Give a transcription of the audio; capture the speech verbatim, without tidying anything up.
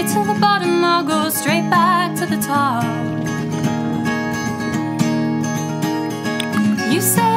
straight to the bottom, I'll go straight back to the top. You say